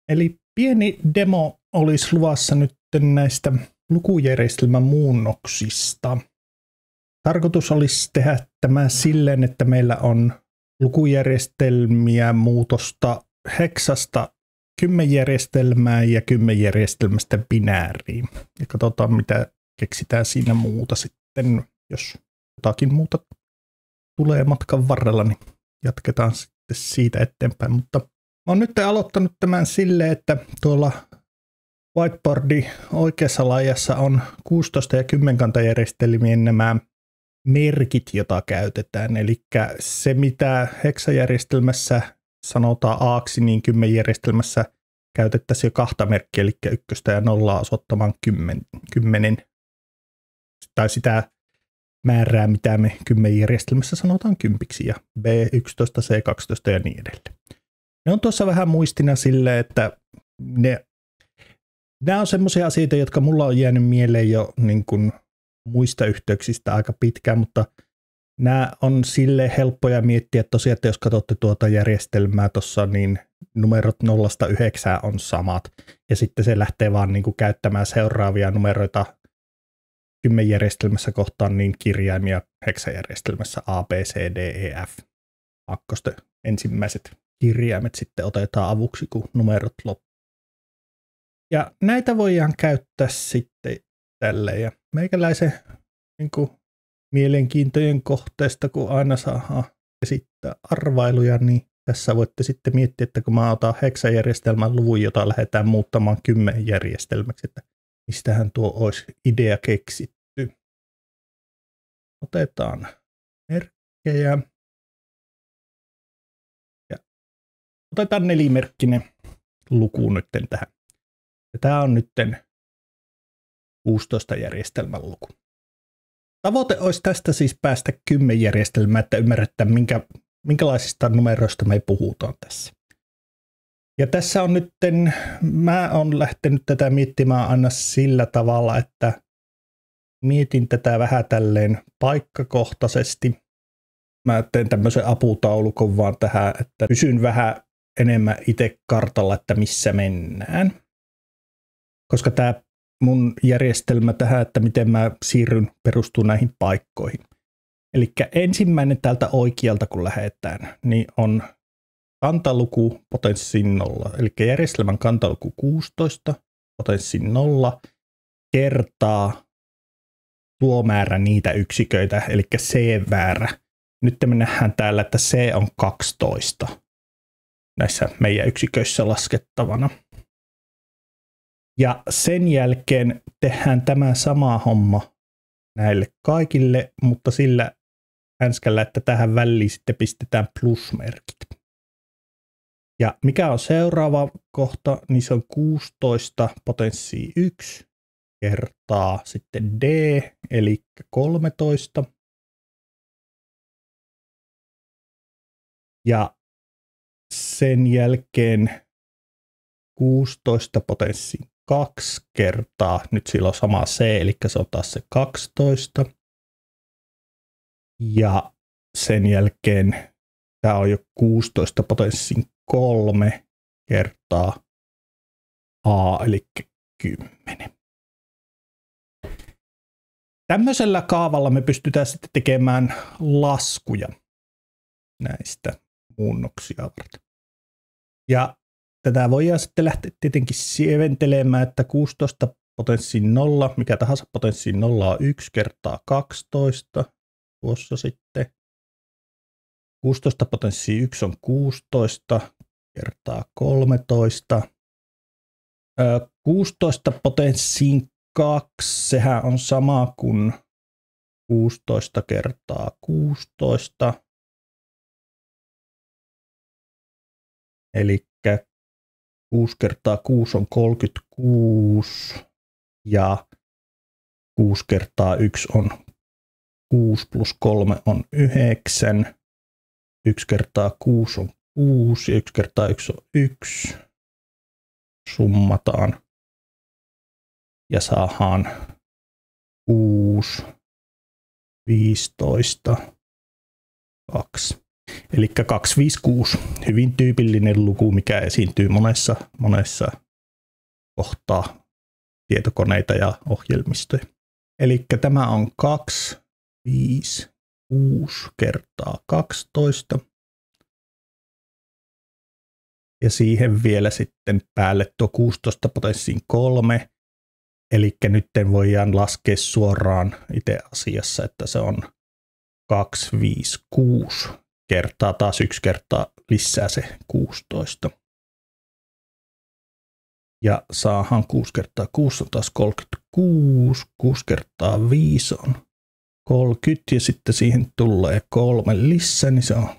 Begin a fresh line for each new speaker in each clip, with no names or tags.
Eli pieni demo olisi luvassa nyt näistä lukujärjestelmän muunnoksista. Tarkoitus olisi tehdä tämä silleen, että meillä on lukujärjestelmiä muutosta heksasta kymmenjärjestelmään ja kymmenjärjestelmästä binääriin. Ja katsotaan, mitä keksitään siinä muuta sitten. Jos jotakin muuta tulee matkan varrella, niin jatketaan sitten siitä eteenpäin. Mutta mä oon nyt aloittanut tämän silleen, että tuolla whiteboardin oikeassa laajassa on 16 ja 10 kantajärjestelmien nämä merkit, joita käytetään. Eli se, mitä heksajärjestelmässä sanotaan aaksi, niin kymmenjärjestelmässä käytettäisiin jo kahta merkkiä, eli 1 ja 0 osoittamaan 10. Tai sitä määrää, mitä me kymmenjärjestelmässä sanotaan 10 ja B11, C12 ja niin edelleen. Ne on tuossa vähän muistina silleen, että nämä on semmoisia asioita, jotka mulla on jäänyt mieleen jo niin kuin muista yhteyksistä aika pitkään, mutta nämä on silleen helppoja miettiä tosiaan, että jos katsotte tuota järjestelmää tuossa, niin numerot 0–9 on samat, ja sitten se lähtee vaan niin kuin käyttämään seuraavia numeroita kymmenjärjestelmässä kohtaan niin kirjaimia heksajärjestelmässä A, B, C, D, E, F. Akkosten ensimmäiset kirjaimet sitten otetaan avuksi, kun numerot loppuvat. Ja näitä voidaan käyttää sitten tälleen. Ja meikäläisen niin kuin mielenkiintojen kohteesta, kun aina saa esittää arvailuja, niin tässä voitte sitten miettiä, että kun mä otan heksajärjestelmän luvun, jota lähdetään muuttamaan 10 järjestelmäksi, että mistähän tuo olisi idea keksitty. Otetaan merkkejä. Ja otetaan nelimerkkinen luku nyt tähän. Ja tämä on nyt 16 järjestelmän luku. Tavoite olisi tästä siis päästä 10 järjestelmään, että ymmärretään, minkälaisista numeroista me puhutaan tässä. Ja tässä on nyt, mä oon lähtenyt tätä miettimään aina sillä tavalla, että mietin tätä vähän tälleen paikkakohtaisesti. Mä teen tämmöisen aputaulukon vaan tähän, että pysyn vähän enemmän itse kartalla, että missä mennään. Koska tämä mun järjestelmä tähän, että miten mä siirryn, perustuu näihin paikkoihin. Eli ensimmäinen täältä oikealta, kun lähdetään, niin on kantaluku potenssi 0. Eli järjestelmän kantaluku 16, potenssi 0, kertaa tuo määrä niitä yksiköitä, eli C-määrä. Nyt me nähdään täällä, että C on 12 näissä meidän yksiköissä laskettavana. Ja sen jälkeen tehdään tämä sama homma näille kaikille, mutta sillä hänskällä, että tähän väliin sitten pistetään plusmerkit. Ja mikä on seuraava kohta, niin se on 16 potenssi 1 kertaa sitten D, eli 13. Ja sen jälkeen 16 potenssi 2 kertaa, nyt sillä on sama C, eli se on taas se 12. Ja sen jälkeen tämä on jo 16 potenssin 3 kertaa A, eli 10. Tämmöisellä kaavalla me pystytään sitten tekemään laskuja näistä muunnoksia varten. Ja tätä voidaan sitten lähteä tietenkin sieventelemään, että 16 potenssi 0, mikä tahansa potenssi 0 on 1 kertaa 12. Tuossa sitten 16 potenssi 1 on 16 kertaa 13. 16 potenssiin 2, sehän on sama kuin 16 kertaa 16. Eli 6 kertaa 6 on 36 ja 6 kertaa 1 on 6 plus 3 on 9. 1 kertaa 6 on 6 ja 1 kertaa 1 on 1. Summataan ja saadaan 6, 15, 2. Eli 256, hyvin tyypillinen luku, mikä esiintyy monessa kohtaa tietokoneita ja ohjelmistoja. Eli tämä on 256 kertaa 12. Ja siihen vielä sitten päälle tuo 16 potenssiin 3. Eli nyt voidaan laskea suoraan itse asiassa, että se on 256 kertaa, taas 1 kertaa lisää se 16. Ja saahan 6 kertaa 6 on taas 36, 6 kertaa 5 on 30 ja sitten siihen tulee 3 lisää, niin se on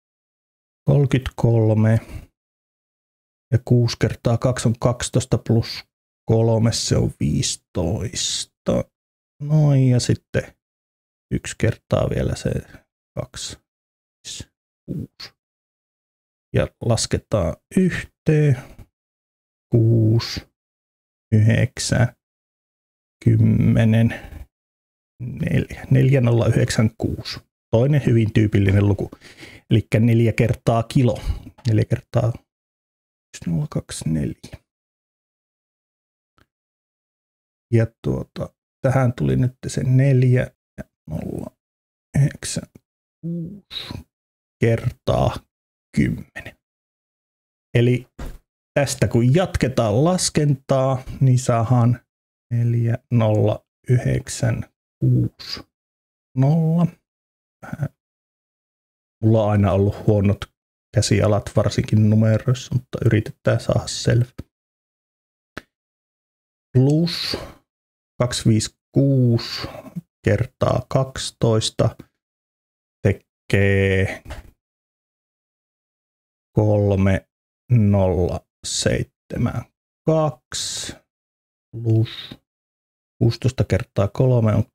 33. Ja 6 kertaa 2 on 12 plus 3, se on 15. Noin, ja sitten 1 kertaa vielä se 2, 5, 6. Ja lasketaan yhteen. 6, 9, 10, 4, 4096. Toinen hyvin tyypillinen luku, eli 4 kertaa kilo. 4 kertaa 1024. Ja tähän tuli nyt se 4096 kertaa 10. Eli tästä kun jatketaan laskentaa, niin saadaan 4096. Mulla on aina ollut huonot käsialat, varsinkin numeroissa, mutta yritetään saada selvä. Plus 256 kertaa 12 tekee 3072 plus 16 kertaa 3 on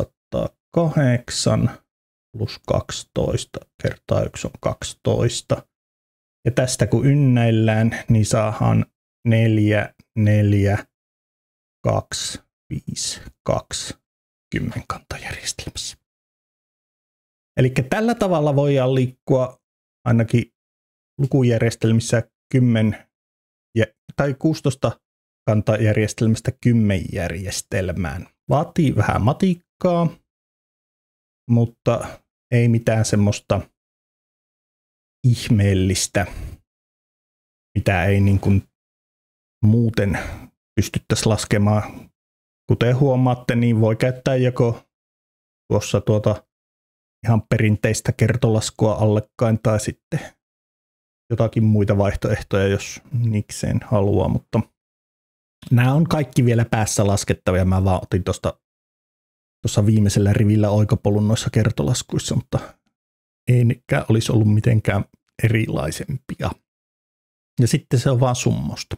208 plus 12 kertaa 1 on 12. Ja tästä kun ynnäillään, niin saadaan 4, 4, 2, 5, 2 kymmenkantajärjestelmässä. Eli tällä tavalla voidaan liikkua ainakin lukujärjestelmissä 10 tai 16 kantajärjestelmästä 10 järjestelmään. Vaatii vähän matikkaa, mutta ei mitään semmoista ihmeellistä, mitä ei niin kuin muuten pystyttäisiin laskemaan. Kuten huomaatte, niin voi käyttää joko tuossa ihan perinteistä kertolaskua allekkain tai sitten jotakin muita vaihtoehtoja, jos nikseen haluaa, mutta nämä on kaikki vielä päässä laskettavia. Mä vaan otin tuossa viimeisellä rivillä oikopolun noissa kertolaskuissa, mutta ei nekään olisi ollut mitenkään erilaisempia. Ja sitten se on vaan summosta.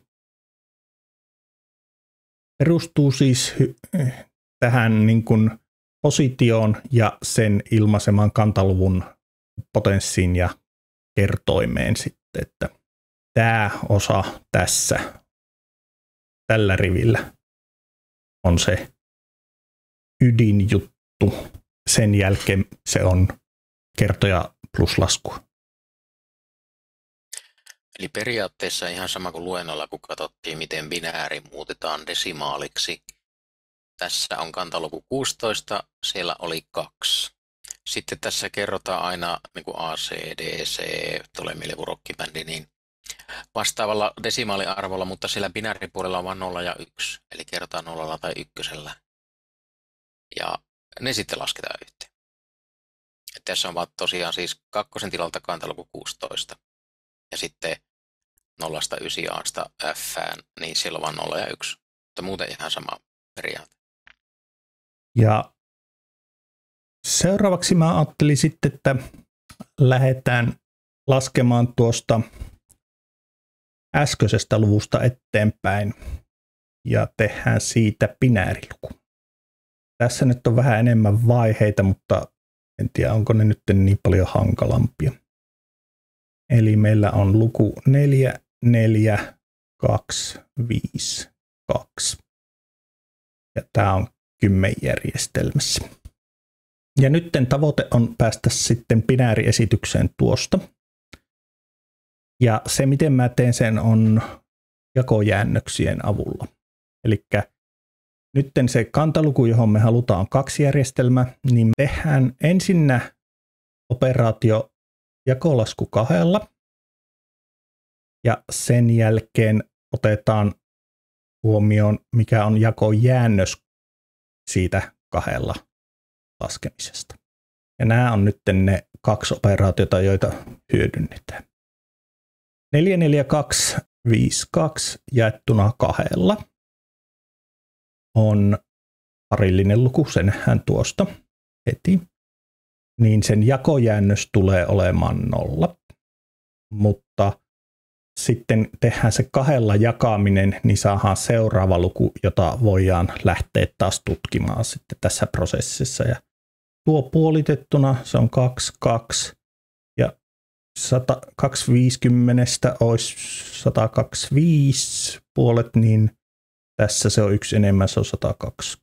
Perustuu siis tähän niin kuin positioon ja sen ilmaiseman kantaluvun potenssiin ja kertoimeen sitten, että tämä osa tässä tällä rivillä on se ydinjuttu. Sen jälkeen se on kertoja plus lasku.
Eli periaatteessa ihan sama kuin luennolla, kun katsottiin, miten binääri muutetaan desimaaliksi. Tässä on kantaluku 16, siellä oli 2. Sitten tässä kerrotaan aina niin kuin A, C, D, C, tulee mieleen kuin rockibändi, niin vastaavalla desimaaliarvolla, mutta siellä binääripuolella on vain 0 ja 1, eli kerrotaan 0 tai 1. Ja ne sitten lasketaan yhteen. Tässä on vaan tosiaan siis 2 tilalta kantaluku 16. Ja sitten 0-9 Asta F:ään, niin siellä on vain 0 ja 1. Mutta muuten ihan sama periaate.
Ja seuraavaksi mä ajattelin sitten, että lähdetään laskemaan tuosta äskeisestä luvusta eteenpäin ja tehdään siitä binääriluku. Tässä nyt on vähän enemmän vaiheita, mutta en tiedä, onko ne nyt niin paljon hankalampia. Eli meillä on luku 4, 4, 2, 5, 2. Ja tämä on 10 järjestelmässä. Ja nytten tavoite on päästä sitten binääriesitykseen tuosta. Ja se, miten mä teen sen, on jakojäännöksien avulla. Eli nytten se kantaluku, johon me halutaan 2 järjestelmää, niin tehdään ensinnä operaatio jakolasku 2. Ja sen jälkeen otetaan huomioon, mikä on jakojäännös siitä 2 laskemisesta. Ja nämä on nyt ne 2 operaatiota, joita hyödynnetään. 44252 jaettuna 2 on parillinen luku, sen nähdään tuosta heti. Niin sen jakojäännös tulee olemaan 0. Mutta sitten tehdään se 2 jakaminen, niin saadaan seuraava luku, jota voidaan lähteä taas tutkimaan sitten tässä prosessissa. Ja tuo puolitettuna se on 22 ja 250 olisi 125 puolet, niin tässä se on 1 enemmän, se on 102.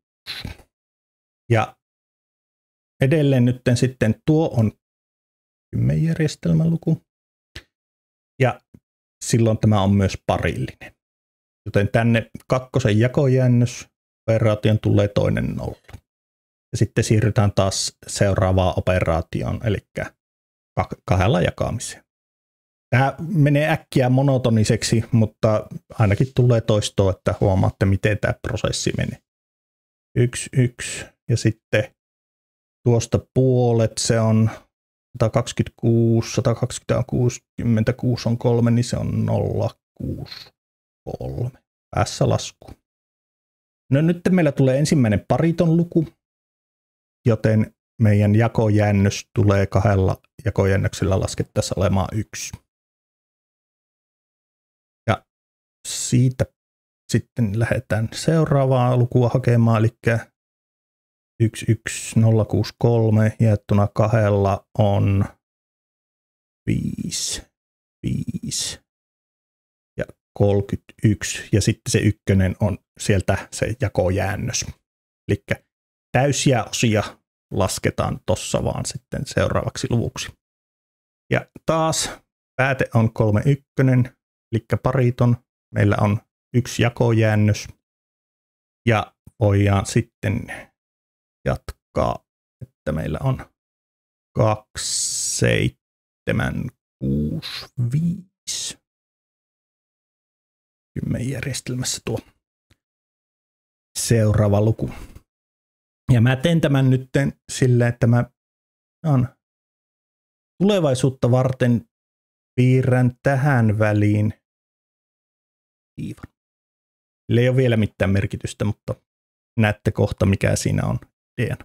Ja edelleen nyt sitten tuo on 10 järjestelmäluku. Ja silloin tämä on myös parillinen. Joten tänne 2 jakojäännös operaation tulee toinen 0. Ja sitten siirrytään taas seuraavaan operaatioon, eli 2 jakamiseen. Tämä menee äkkiä monotoniseksi, mutta ainakin tulee toistoa, että huomaatte, miten tämä prosessi menee. 1, 1 ja sitten tuosta puolet se on 126, 126 on 3, niin se on 063. Päässä lasku. No nyt meillä tulee ensimmäinen pariton luku, joten meidän jakojäännös tulee 2 jakojäännöksellä laskettaessa olemaan 1. Ja siitä sitten lähdetään seuraavaa lukua hakemaan, eli 11063 jaettuna 2 on 5, 5 ja 31. Ja sitten se 1 on sieltä se jakojäännös. Eli täysiä osia lasketaan tuossa vaan sitten seuraavaksi luvuksi. Ja taas pääte on 31, eli pariton. Meillä on 1 jakojäännös. Ja voidaan sitten jatkaa, että meillä on 2, 7, 6, 5. 10 järjestelmässä tuo seuraava luku. Ja mä teen tämän nyt silleen, että mä tulevaisuutta varten piirrän tähän väliin viivan. Sillä ei ole vielä mitään merkitystä, mutta näette kohta, mikä siinä on ideana.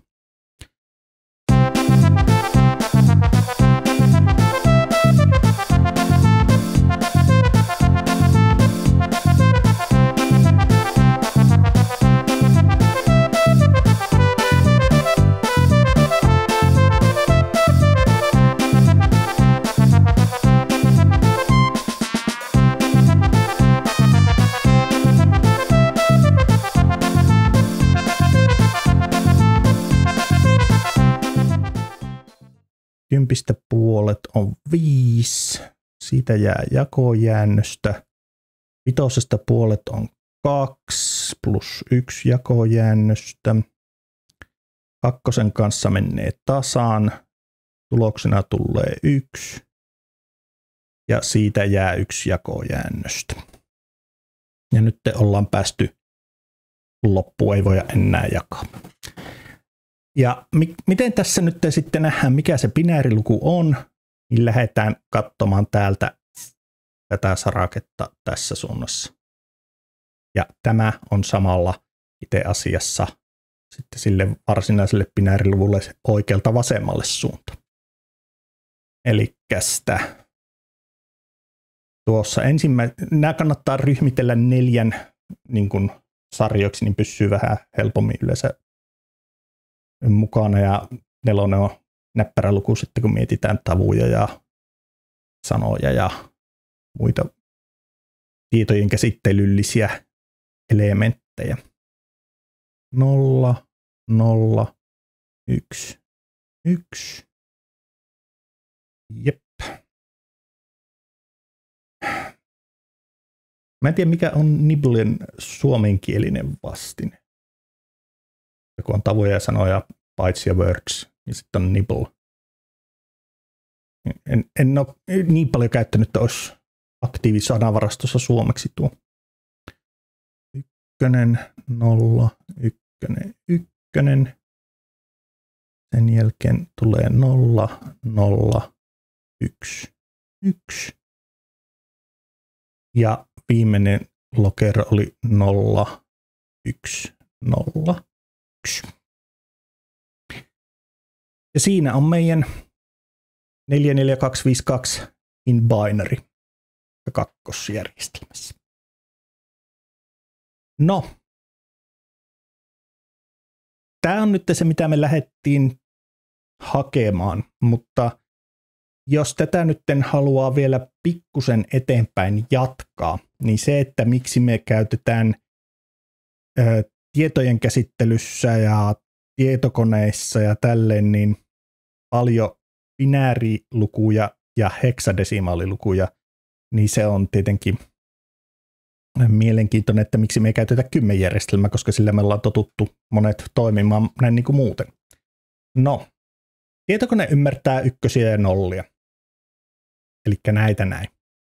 Kympistä puolet on 5, siitä jää jakojäännöstä. 5 puolet on 2 plus 1 jakojäännöstä. 2 kanssa menee tasaan, tuloksena tulee 1 ja siitä jää 1 jakojäännöstä. Ja nyt ollaan päästy loppuun, ei voida enää jakaa. Ja miten tässä nyt sitten nähdään, mikä se binääriluku on, niin lähdetään katsomaan täältä tätä saraketta tässä suunnassa. Ja tämä on samalla itse asiassa sitten sille varsinaiselle binääriluvulle oikealta vasemmalle suunta. Eli tuossa nämä kannattaa ryhmitellä 4 niin kuin sarjoiksi, niin pysyy vähän helpommin yleensä mukana, ja 4 on näppärä luku sitten, kun mietitään tavuja ja sanoja ja muita tietojen käsittelyllisiä elementtejä. 0, 0, 1, 1. Jep. Mä en tiedä, mikä on Nibblen suomenkielinen vastine. Kun on tavoja ja sanoja, bytes ja words, niin sitten on Nibble. En ole niin paljon käyttänyt, että olisi aktiivisanavarastossa suomeksi tuo. 1, 0, 1, 1. Sen jälkeen tulee 0, 0, 1, 1. Ja viimeinen lokero oli 0, 1, 0, 1. Ja siinä on meidän 44252 in binary kakkosjärjestelmässä. No, tämä on nyt se, mitä me lähdettiin hakemaan, mutta jos tätä nyt haluaa vielä pikkusen eteenpäin jatkaa, niin se, että miksi me käytetään tietojen käsittelyssä ja tietokoneissa ja tälleen niin paljon binäärilukuja ja heksadesimaalilukuja, niin se on tietenkin mielenkiintoinen, että miksi me ei käytetä kymmenjärjestelmää, koska sillä me ollaan totuttu monet toimimaan näin niin kuin muuten. No, tietokone ymmärtää ykkösiä ja nollia, eli näitä näin.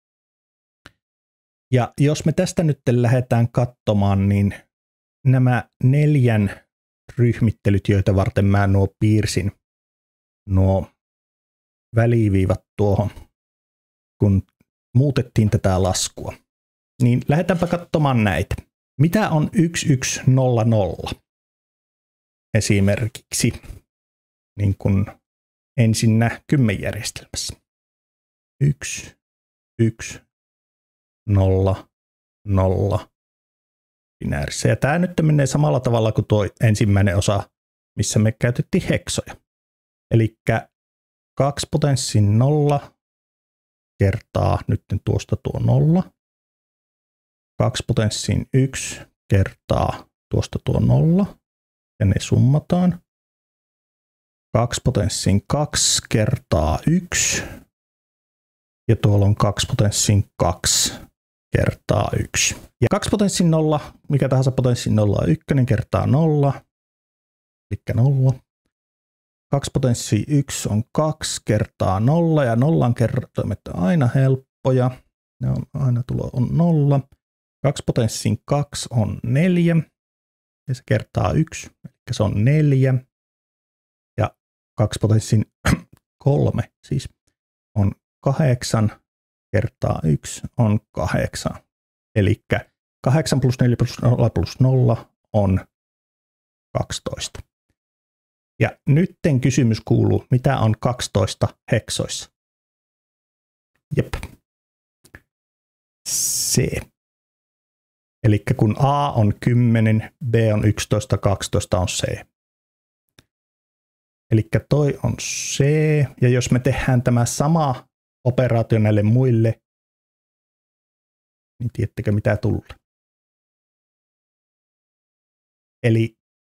Ja jos me tästä nyt lähdetään katsomaan, niin nämä 4 ryhmittelyt, joita varten mä piirsin nuo väliviivat tuohon, kun muutettiin tätä laskua, niin lähdetäänpä katsomaan näitä. Mitä on 1100 esimerkiksi niin kuin ensinnä kymmenjärjestelmässä? 1, 1, 0, 0 binäärissä. Ja tämä nyt menee samalla tavalla kuin tuo ensimmäinen osa, missä me käytettiin heksoja. Eli 2 potenssiin 0 kertaa nyt tuosta tuo 0. 2 potenssiin 1 kertaa tuosta tuo 0. Ja ne summataan. 2 potenssiin 2 kertaa 1. Ja tuolla on 2 potenssiin 2 kertaa 1. Ja 2 potenssiin 0, mikä tahansa potenssiin 0 on 1 kertaa 0. Eli 0. 2 potenssiin 1 on 2 kertaa 0 ja nollan kertoimet on aina helppoja. Ne on aina tulo on 0. 2 potenssiin 2 on 4 ja se kertaa 1, eli se on 4. Ja 2 potenssiin 3 siis on 8 kertaa 1 on 8. Eli 8 plus 4 plus 0 on 12. Ja nytten kysymys kuuluu, mitä on 12 heksoissa? Jep. C. Eli kun A on 10, B on 11, 12 on C. Eli toi on C. Ja jos me tehdään tämä sama operaatio näille muille, niin tiedättekö mitä tulee? Eli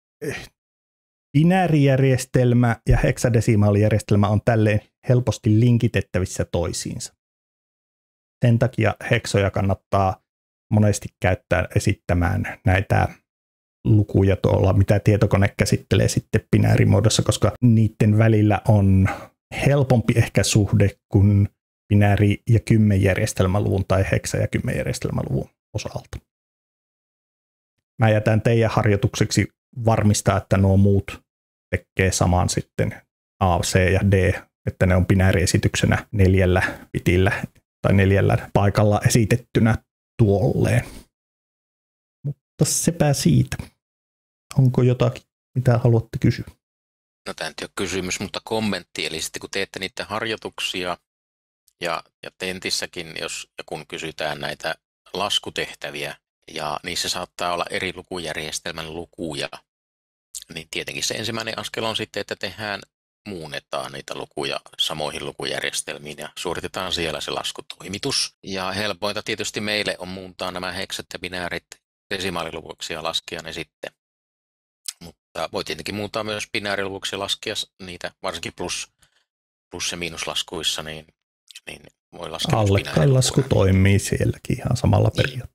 binäärijärjestelmä ja heksadesimaalijärjestelmä on tälleen helposti linkitettävissä toisiinsa. Sen takia heksoja kannattaa monesti käyttää esittämään näitä lukuja tuolla, mitä tietokone käsittelee sitten binäärimuodossa, koska niiden välillä on helpompi ehkä suhde kuin binääri- ja kymmenjärjestelmäluvun tai heksa- ja kymmenjärjestelmäluvun osalta. Mä jätän teidän harjoitukseksi varmistaa, että nuo muut tekee saman sitten A, C ja D, että ne on binääriesityksenä 4 bitillä tai 4 paikalla esitettynä tuolleen. Mutta sepä siitä. Onko jotakin, mitä haluatte kysyä?
No tämä ei ole kysymys, mutta kommentti. Eli sitten kun teette niitä harjoituksia ja tentissäkin, jos ja kun kysytään näitä laskutehtäviä ja niissä saattaa olla eri lukujärjestelmän lukuja, niin tietenkin se ensimmäinen askel on sitten, että muunnetaan niitä lukuja samoihin lukujärjestelmiin ja suoritetaan siellä se laskutoimitus. Ja helpointa tietysti meille on muuntaa nämä heksat ja binäärit desimaaliluvuiksi ja laskea ne sitten. Mutta voi tietenkin muuttaa myös binääriluvuksi ja laskea niitä, varsinkin plus- ja miinuslaskuissa, niin voi laskea
Allekkain lasku toimii sielläkin ihan samalla periaatteella.